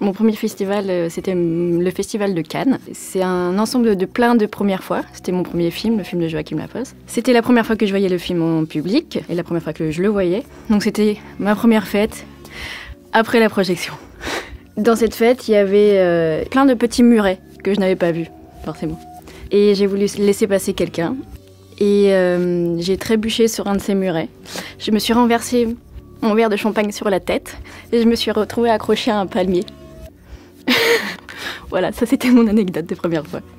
Mon premier festival, c'était le festival de Cannes. C'est un ensemble de plein de premières fois. C'était mon premier film, le film de Joachim Lafosse. C'était la première fois que je voyais le film en public et la première fois que je le voyais. Donc c'était ma première fête après la projection. Dans cette fête, il y avait plein de petits murets que je n'avais pas vus, forcément. Et j'ai voulu laisser passer quelqu'un. Et j'ai trébuché sur un de ces murets. Je me suis renversé mon verre de champagne sur la tête et je me suis retrouvée accrochée à un palmier. Voilà, ça c'était mon anecdote de première fois.